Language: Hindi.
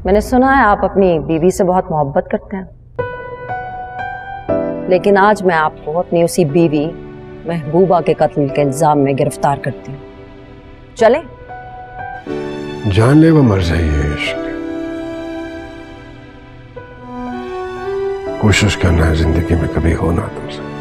मैंने सुना है आप अपनी बीवी से बहुत मोहब्बत करते हैं, लेकिन आज मैं आपको अपनी उसी बीवी महबूबा के कत्ल के इल्जाम में गिरफ्तार करती हूँ। चले? जानलेवा मर्जी है इश्क। कोशिश करना है जिंदगी में कभी होना तुमसे।